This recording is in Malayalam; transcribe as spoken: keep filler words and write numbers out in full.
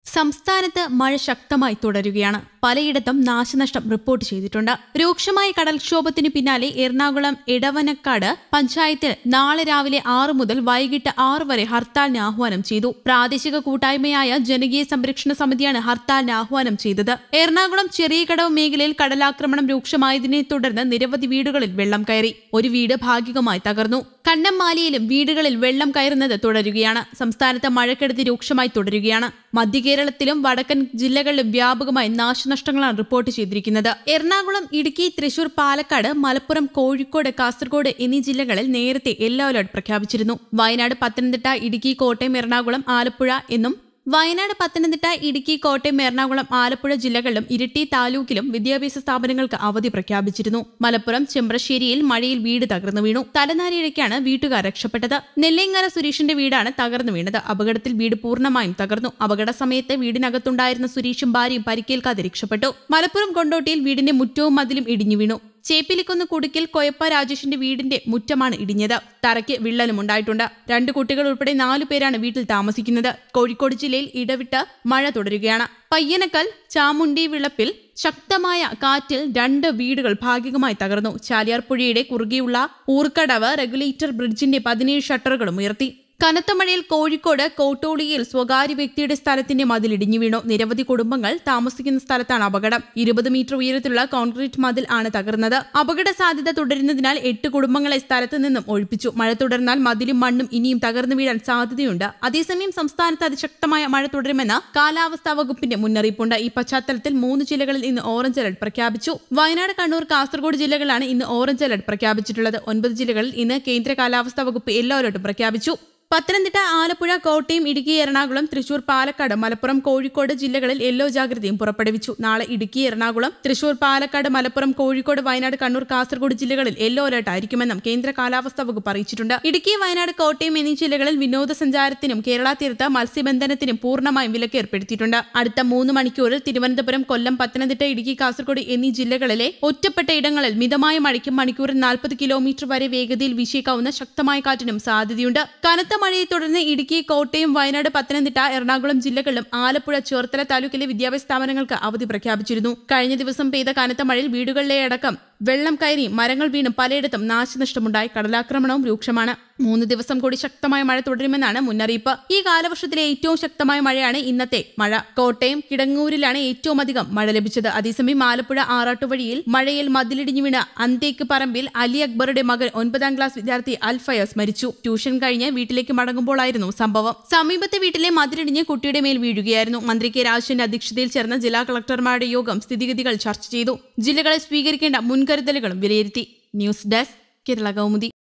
സംസ്ഥാനത്ത് മഴ ശക്തമായി തുടരുകയാണ്. പലയിടത്തും നാശനഷ്ടം റിപ്പോർട്ട് ചെയ്തിട്ടുണ്ട്. രൂക്ഷമായ കടൽക്ഷോഭത്തിന് പിന്നാലെ എറണാകുളം എടവനക്കാട് പഞ്ചായത്തിൽ നാളെ രാവിലെ ആറ് മുതൽ വൈകിട്ട് ആറ് വരെ ഹർത്താലിന് ആഹ്വാനം ചെയ്തു. പ്രാദേശിക കൂട്ടായ്മയായ ജനകീയ സംരക്ഷണ സമിതിയാണ് ഹർത്താലിന് ആഹ്വാനം ചെയ്തത്. എറണാകുളം ചെറിയകടവ് മേഖലയിൽ കടലാക്രമണം രൂക്ഷമായതിനെ തുടർന്ന് നിരവധി വീടുകളിൽ വെള്ളം കയറി. ഒരു വീട് ഭാഗികമായി തകർന്നു. കണ്ണമ്മാലിയിലും വീടുകളിൽ വെള്ളം കയറുന്നത് തുടരുകയാണ്. സംസ്ഥാനത്ത് മഴക്കെടുതി രൂക്ഷമായി തുടരുകയാണ്. മധ്യകേരളത്തിലും വടക്കൻ ജില്ലകളിലും വ്യാപകമായി നാശനഷ്ടങ്ങളാണ് റിപ്പോർട്ട് ചെയ്തിരിക്കുന്നത്. എറണാകുളം, ഇടുക്കി, തൃശൂർ, പാലക്കാട്, മലപ്പുറം, കോഴിക്കോട്, കാസർഗോഡ് എന്നീ ജില്ലകളിൽ നേരത്തെ യെല്ലോ അലർട്ട് പ്രഖ്യാപിച്ചിരുന്നു. വയനാട്, പത്തനംതിട്ട, ഇടുക്കി, കോട്ടയം, എറണാകുളം, ആലപ്പുഴ എന്നും വയനാട്, പത്തനംതിട്ട, ഇടുക്കി, കോട്ടയം, എറണാകുളം, ആലപ്പുഴ ജില്ലകളിലും ഇരിട്ടി താലൂക്കിലും വിദ്യാഭ്യാസ സ്ഥാപനങ്ങൾക്ക് അവധി പ്രഖ്യാപിച്ചിരുന്നു. മലപ്പുറം ചെമ്പ്രശ്ശേരിയിൽ മഴയിൽ വീട് തകർന്നു വീണു. തലനാരിഴയ്ക്കാണ് വീട്ടുകാർ രക്ഷപ്പെട്ടത്. നെല്ലിങ്ങര സുരേഷിന്റെ വീടാണ് തകർന്നു വീണത്. അപകടത്തിൽ വീട് പൂർണ്ണമായും തകർന്നു. അപകട സമയത്ത് വീടിനകത്തുണ്ടായിരുന്ന സുരേഷും ഭാര്യയും പരിക്കേൽക്കാതെ രക്ഷപ്പെട്ടു. മലപ്പുറം കൊണ്ടോട്ടിയിൽ വീടിന്റെ മുറ്റവും മതിലും ഇടിഞ്ഞു വീണു. ചേപ്പിലിക്കുന്ന് കുടുക്കിൽ കൊയപ്പ രാജേഷിന്റെ വീടിന്റെ മുറ്റമാണ് ഇടിഞ്ഞത്. തറയ്ക്ക് വിള്ളലും ഉണ്ടായിട്ടുണ്ട്. രണ്ട് കുട്ടികൾ ഉൾപ്പെടെ നാലു പേരാണ് വീട്ടിൽ താമസിക്കുന്നത്. കോഴിക്കോട് ജില്ലയിൽ ഇടവിട്ട് മഴ തുടരുകയാണ്. പയ്യനക്കൽ ചാമുണ്ടി വിളപ്പിൽ ശക്തമായ കാറ്റിൽ രണ്ട് വീടുകൾ ഭാഗികമായി തകർന്നു. ചാലിയാർ പുഴയുടെ കുറുകെയുള്ള ഊർക്കടവ് റെഗുലേറ്റർ ബ്രിഡ്ജിന്റെ പതിനേഴ് ഷട്ടറുകളും ഉയർത്തി. കനത്ത മഴയിൽ കോഴിക്കോട് കോട്ടോളിയിൽ സ്വകാര്യ വ്യക്തിയുടെ സ്ഥലത്തിന്റെ മതിൽ ഇടിഞ്ഞു വീണു. നിരവധി കുടുംബങ്ങൾ താമസിക്കുന്ന സ്ഥലത്താണ് അപകടം. ഇരുപത് മീറ്റർ ഉയരത്തിലുള്ള കോൺക്രീറ്റ് മതിൽ ആണ് തകർന്നത്. അപകട സാധ്യത തുടരുന്നതിനാൽ എട്ട് കുടുംബങ്ങളെ സ്ഥലത്ത് നിന്നും ഒഴിപ്പിച്ചു. മഴ തുടർന്നാൽ മതിലും മണ്ണും ഇനിയും തകർന്നു വീഴാൻ സാധ്യതയുണ്ട്. അതേസമയം സംസ്ഥാനത്ത് അതിശക്തമായ മഴ തുടരുമെന്ന് കാലാവസ്ഥാ വകുപ്പിന്റെ മുന്നറിയിപ്പുണ്ട്. ഈ പശ്ചാത്തലത്തിൽ മൂന്ന് ജില്ലകളിൽ ഇന്ന് ഓറഞ്ച് അലർട്ട് പ്രഖ്യാപിച്ചു. വയനാട്, കണ്ണൂർ, കാസർഗോഡ് ജില്ലകളാണ് ഇന്ന് ഓറഞ്ച് അലർട്ട് പ്രഖ്യാപിച്ചിട്ടുള്ളത്. ഒൻപത് ജില്ലകളിൽ ഇന്ന് കേന്ദ്ര കാലാവസ്ഥാ വകുപ്പ് യെല്ലോ അലർട്ട് പ്രഖ്യാപിച്ചു. പത്തനംതിട്ട, ആലപ്പുഴ, കോട്ടയം, ഇടുക്കി, എറണാകുളം, തൃശൂർ, പാലക്കാട്, മലപ്പുറം, കോഴിക്കോട് ജില്ലകളിൽ യെല്ലോ ജാഗ്രതയും പുറപ്പെടുവിച്ചു. നാളെ ഇടുക്കി, എറണാകുളം, തൃശൂർ, പാലക്കാട്, മലപ്പുറം, കോഴിക്കോട്, വയനാട്, കണ്ണൂർ, കാസർഗോഡ് ജില്ലകളിൽ യെല്ലോ അലർട്ട് ആയിരിക്കുമെന്നും കേന്ദ്ര കാലാവസ്ഥാ വകുപ്പ് അറിയിച്ചിട്ടുണ്ട്. ഇടുക്കി, വയനാട്, കോട്ടയം എന്നീ ജില്ലകളിൽ വിനോദസഞ്ചാരത്തിനും കേരള തീരത്ത് മത്സ്യബന്ധനത്തിനും പൂർണ്ണമായും വിലക്ക് ഏർപ്പെടുത്തിയിട്ടുണ്ട്. അടുത്ത മൂന്ന് മണിക്കൂറിൽ തിരുവനന്തപുരം, കൊല്ലം, പത്തനംതിട്ട, ഇടുക്കി, കാസർഗോഡ് എന്നീ ജില്ലകളിലെ ഒറ്റപ്പെട്ട ഇടങ്ങളിൽ മിതമായ മഴയ്ക്കും മണിക്കൂറിൽ നാൽപ്പത് കിലോമീറ്റർ വരെ വേഗതയിൽ വീശിയേക്കാവുന്ന ശക്തമായ കാറ്റിനും സാധ്യതയുണ്ട്. കനത്ത മഴയെ തുടർന്ന് ഇടുക്കി, കോട്ടയം, വയനാട്, പത്തനംതിട്ട, എറണാകുളം ജില്ലകളിലും ആലപ്പുഴ, ചേർത്തല താലൂക്കിലെ വിദ്യാഭ്യാസ സ്ഥാപനങ്ങൾക്ക് അവധി പ്രഖ്യാപിച്ചിരുന്നു. കഴിഞ്ഞ ദിവസം പെയ്ത കനത്ത മഴയിൽ വീടുകളിലെ അടക്കം വെള്ളം കയറി മരങ്ങൾ വീണും പലയിടത്തും നാശനഷ്ടമുണ്ടായി. കടലാക്രമണവും രൂക്ഷമാണ്. മൂന്ന് ദിവസം കൂടി ശക്തമായ മഴ തുടരുമെന്നാണ് മുന്നറിയിപ്പ്. ഈ കാലവർഷത്തിലെ ഏറ്റവും ശക്തമായ മഴയാണ് ഇന്നത്തെ മഴ. കോട്ടയം കിടങ്ങൂരിലാണ് ഏറ്റവും അധികം മഴ ലഭിച്ചത്. അതേസമയം ആലപ്പുഴ ആറാട്ടുവഴിയിൽ മഴയിൽ മതിലിടിഞ്ഞു വീണ് അന്തേക്ക് പറമ്പിൽ അലി അക്ബറുടെ മകൻ ഒൻപതാം ക്ലാസ് വിദ്യാർത്ഥി അൽഫയസ് മരിച്ചു. ട്യൂഷൻ കഴിഞ്ഞ് വീട്ടിലേക്ക് മടങ്ങുമ്പോഴായിരുന്നു സംഭവം. സമീപത്തെ വീട്ടിലെ മതിലിടിഞ്ഞ് കുട്ടിയുടെ മേൽ വീഴുകയായിരുന്നു. മന്ത്രി കെ രാജന്റെ അധ്യക്ഷതയിൽ ചേർന്ന ജില്ലാ കളക്ടർമാരുടെ യോഗം സ്ഥിതിഗതികൾ ചർച്ച ചെയ്തു. ജില്ലകളെ സ്വീകരിക്കേണ്ട മുൻകരുതലുകളും വിലയിരുത്തി. News desk Kerala Kaumudi.